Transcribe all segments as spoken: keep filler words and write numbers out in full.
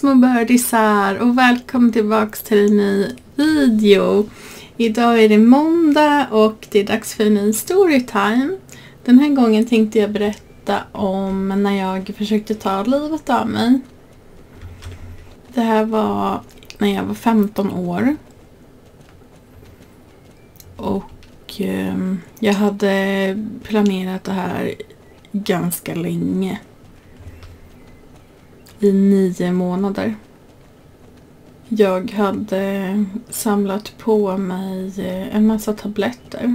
små birdisar och välkommen tillbaka till en ny video. Idag är det måndag och det är dags för en ny storytime. Den här gången tänkte jag berätta om när jag försökte ta livet av mig. Det här var när jag var femton år. Och eh, jag hade planerat det här ganska länge. I nio månader. Jag hade samlat på mig en massa tabletter.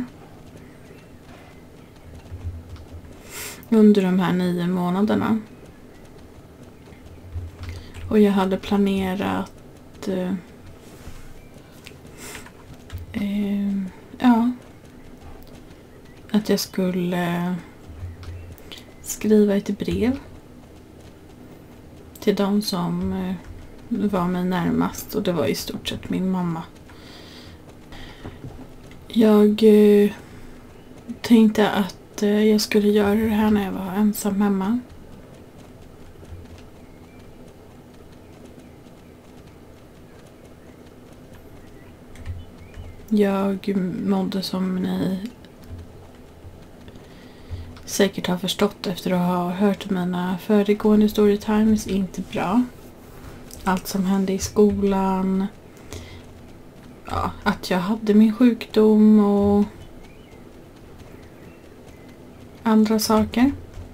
Under de här nio månaderna. Och jag hade planerat eh, eh, ja, att jag skulle skriva ett brev till de som eh, var mig närmast, och det var i stort sett min mamma. Jag eh, tänkte att eh, jag skulle göra det här när jag var ensam hemma. Jag mådde, som ni säkert har förstått efter att ha hört mina föregående storytimes, inte bra. Allt som hände i skolan, ja, att jag hade min sjukdom och andra saker.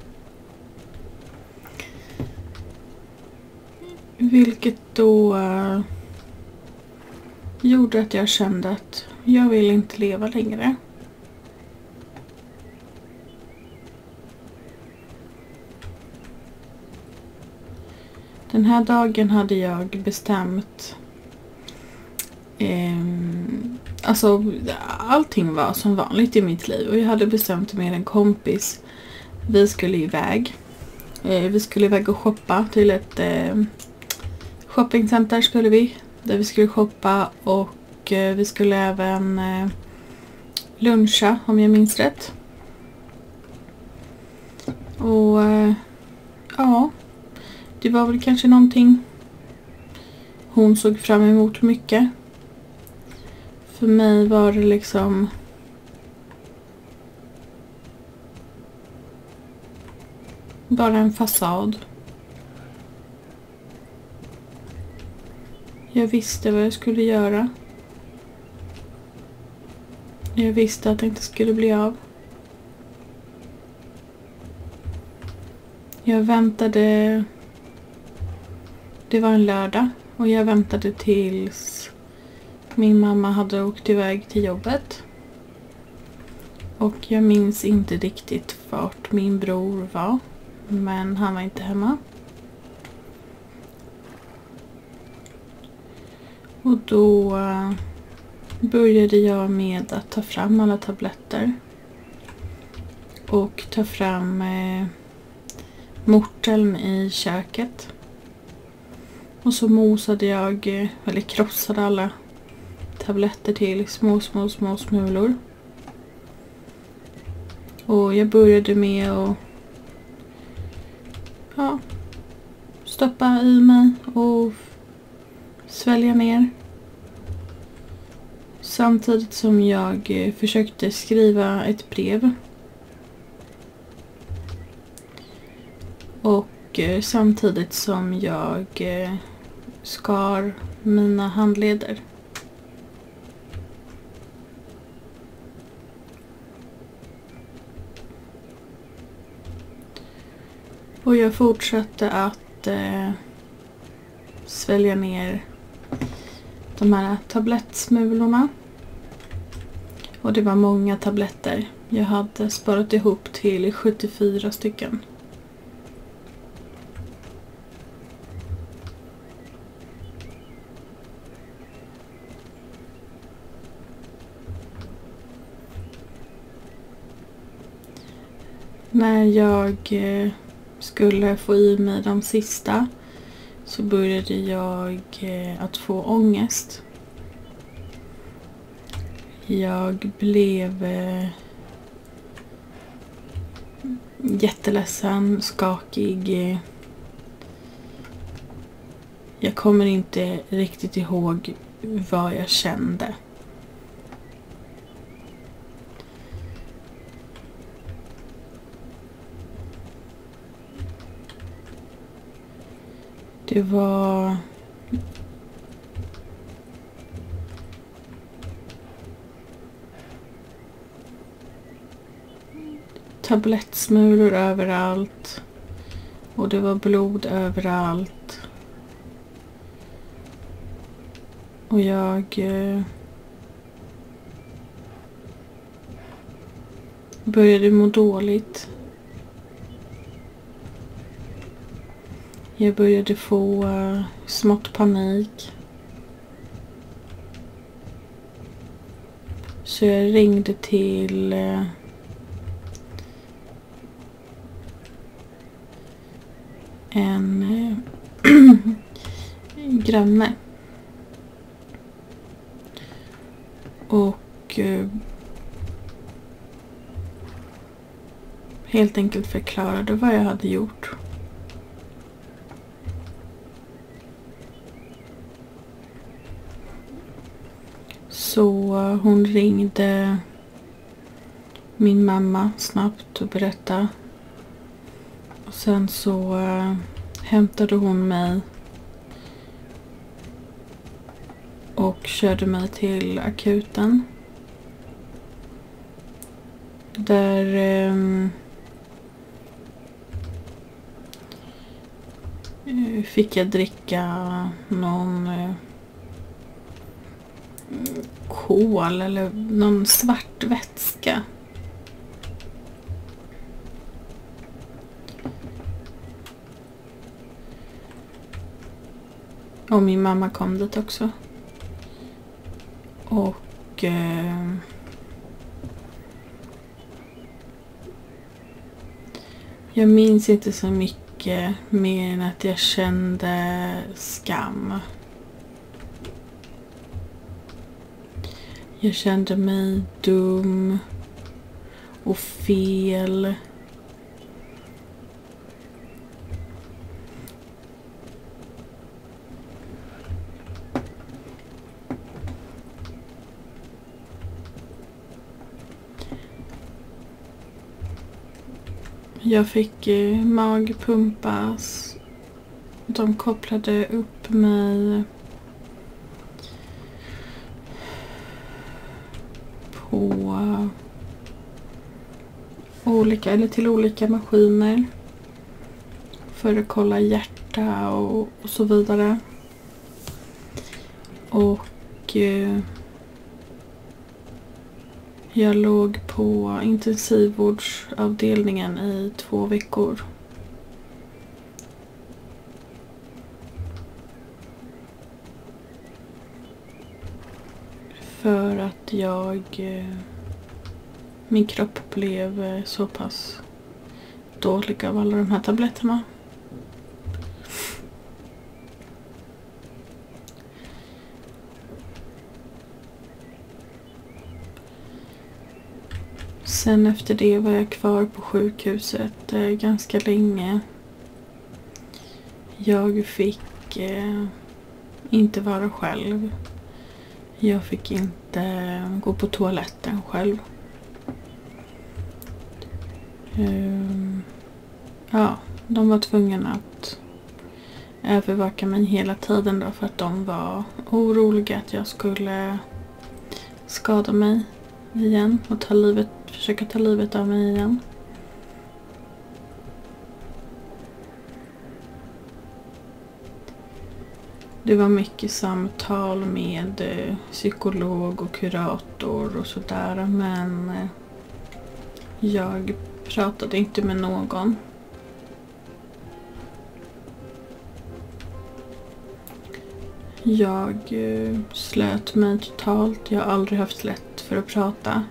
Vilket då uh, gjorde att jag kände att jag vill inte leva längre. Den här dagen hade jag bestämt, eh, alltså allting var som vanligt i mitt liv, och jag hade bestämt med en kompis. Vi skulle iväg. Eh, vi skulle iväg och shoppa till ett eh, shoppingcenter skulle vi. Där vi skulle shoppa, och eh, vi skulle även eh, luncha, om jag minns rätt. Och eh, ja... Det var väl kanske någonting hon såg fram emot mycket. För mig var det liksom bara en fasad. Jag visste vad jag skulle göra. Jag visste att det inte skulle bli av. Jag väntade... Det var en lördag och jag väntade tills min mamma hade åkt iväg till jobbet. Och jag minns inte riktigt vart min bror var, men han var inte hemma. Och då började jag med att ta fram alla tabletter. Och ta fram eh, morteln i köket. Och så mosade jag, eller krossade alla tabletter till små, små, små smulor. Och jag började med att ja, stoppa i mig och svälja ner. Samtidigt som jag försökte skriva ett brev. Och samtidigt som jag skar mina handleder. Och jag fortsatte att eh, svälja ner de här tablettsmulorna. Och det var många tabletter. Jag hade sparat ihop till sjuttiofyra stycken. När jag eh, skulle få i mig de sista så började jag eh, att få ångest. Jag blev eh, jätteledsen, skakig. Jag kommer inte riktigt ihåg vad jag kände. Det var tablettsmulor överallt och det var blod överallt. Och jag eh, började må dåligt. Jag började få uh, smått panik. Så jag ringde till uh, en uh, granne. Och uh, helt enkelt förklarade vad jag hade gjort. Så hon ringde min mamma snabbt och berättade. Och sen så äh, hämtade hon mig och körde mig till akuten. Där äh, fick jag dricka någon äh, kol eller någon svart vätska. Och min mamma kom dit också. Och eh, jag minns inte så mycket mer än att jag kände skam. Jag kände mig dum och fel. Jag fick eh, magpumpas. De kopplade upp mig på olika, eller till olika maskiner för att kolla hjärta och, och så vidare. Och eh, jag låg på intensivvårdsavdelningen i två veckor. För att jag, min kropp blev så pass dålig av alla de här tabletterna. Sen efter det var jag kvar på sjukhuset eh, ganska länge. Jag fick eh, inte vara själv. Jag fick inte gå på toaletten själv. Um, ja, de var tvungna att övervaka mig hela tiden då för att de var oroliga att jag skulle skada mig igen och ta livet, försöka ta livet av mig igen. Det var mycket samtal med eh, psykolog och kurator och sådär, men eh, jag pratade inte med någon. Jag eh, slöt mig totalt. Jag har aldrig haft lätt för att prata.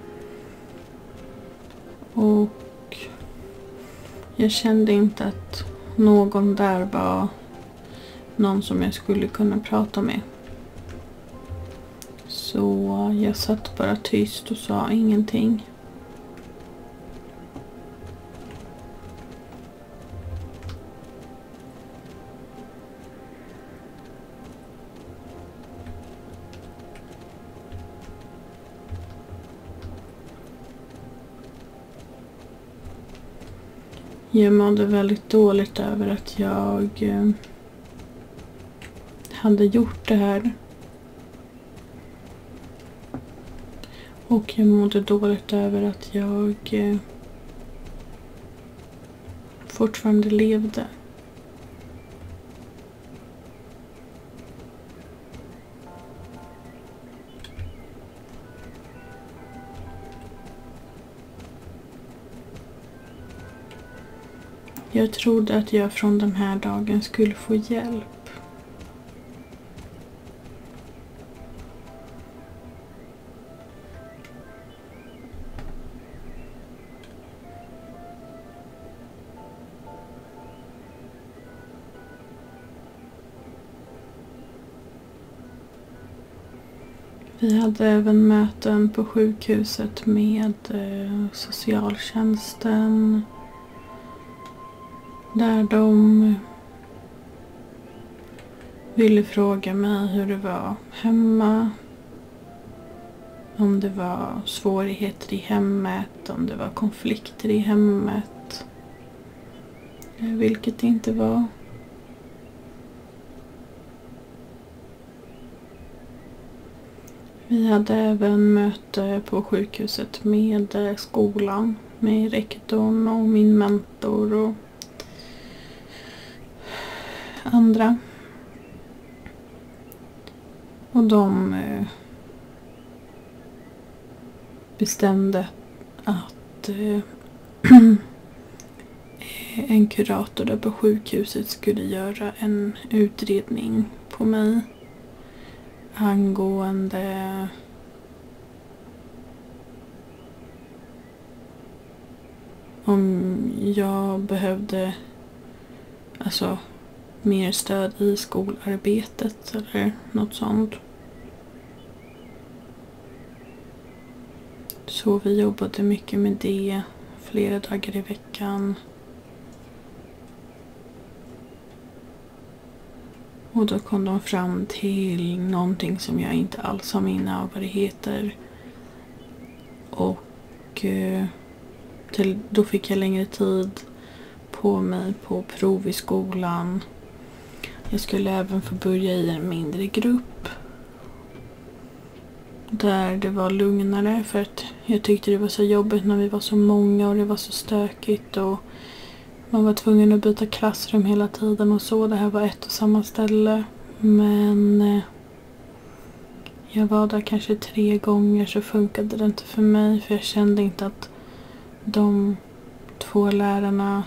Och jag kände inte att någon där var någon som jag skulle kunna prata med. Så jag satt bara tyst och sa ingenting. Jag mådde väldigt dåligt över att jag eh, hade gjort det här. Och jag mådde dåligt över att jag eh, fortfarande levde. Jag trodde att jag från den här dagen skulle få hjälp. Vi hade även möten på sjukhuset med eh, socialtjänsten. Där de ville fråga mig hur det var hemma. Om det var svårigheter i hemmet, om det var konflikter i hemmet. Vilket det inte var. Vi hade även möte på sjukhuset med skolan, med rektorn och min mentor och andra. Och de eh, bestämde att eh, en kurator där på sjukhuset skulle göra en utredning på mig angående om jag behövde alltså mer stöd i skolarbetet eller något sånt. Så vi jobbade mycket med det flera dagar i veckan. Och då kom de fram till någonting som jag inte alls har minne av vad det heter. Och eh, till, då fick jag längre tid på mig på prov i skolan. Jag skulle även få börja i en mindre grupp. Där det var lugnare för att jag tyckte det var så jobbigt när vi var så många och det var så stökigt och man var tvungen att byta klassrum hela tiden och så. Det här var ett och samma ställe. Men eh, jag var där kanske tre gånger så funkade det inte för mig. För jag kände inte att de två lärarna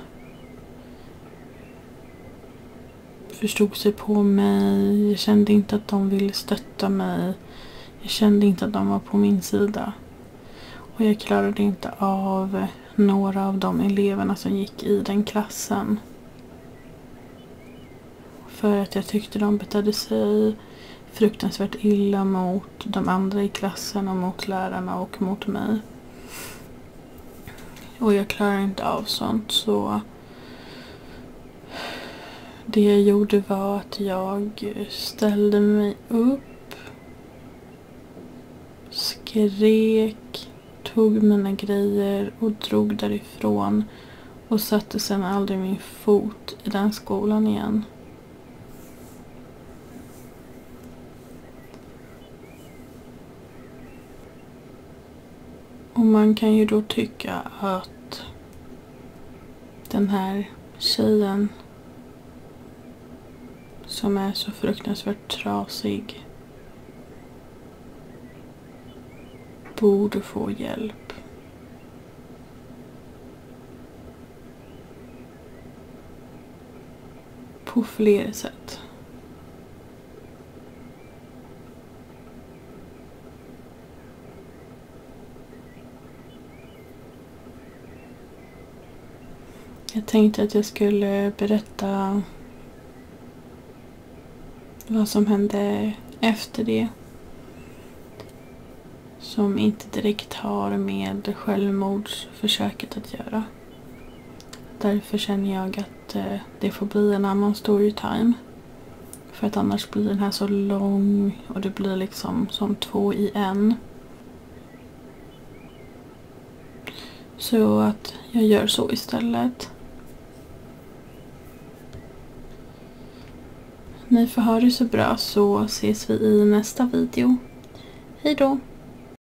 förstod sig på mig. Jag kände inte att de ville stötta mig. Jag kände inte att de var på min sida. Och jag klarade inte av några av de eleverna som gick i den klassen. För att jag tyckte de betedde sig fruktansvärt illa mot de andra i klassen och mot lärarna och mot mig. Och jag klarade inte av sånt, så det jag gjorde var att jag ställde mig upp, skrek, tog mina grejer och drog därifrån och satte sedan aldrig min fot i den skolan igen. Och man kan ju då tycka att den här tjejen som är så fruktansvärt trasig borde få hjälp. På flera sätt. Jag tänkte att jag skulle berätta vad som hände efter det. Som inte direkt har med självmordsförsöket att göra. Därför känner jag att det får bli en annan story time. För att annars blir den här så lång och det blir liksom som två i en. Så att jag gör så istället. ni får ha det så bra, så ses vi i nästa video. Hej då!